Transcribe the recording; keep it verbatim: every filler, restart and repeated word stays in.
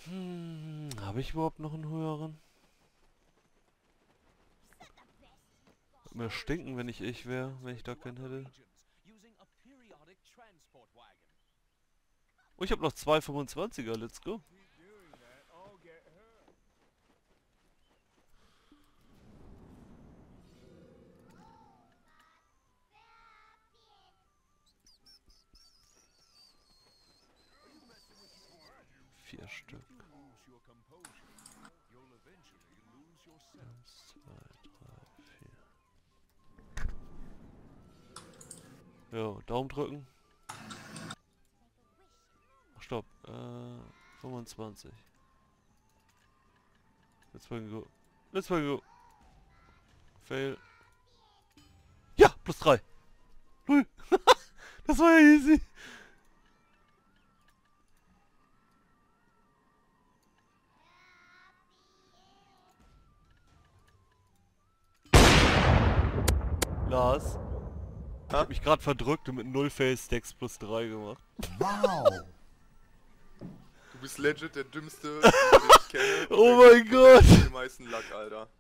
Hm, habe ich überhaupt noch einen höheren? Würde mir stinken, wenn ich ich wäre, wenn ich da keinen hätte. Oh, ich habe noch zwei fünfundzwanziger, let's go. Vier Stück. Eins, zwei, drei, vier. Jo, Daumen drücken. Ach, stopp. Äh, fünfundzwanzig. Let's fucking go. Let's fucking go. Fail. Ja, plus drei. Null. Das war ja easy. Lars. Ich hab mich gerade verdrückt und mit null Fail-Stacks plus drei gemacht. Wow! Du bist legit der dümmste, den ich kenne. Oh mein Gott! Die meisten Lack, Alter.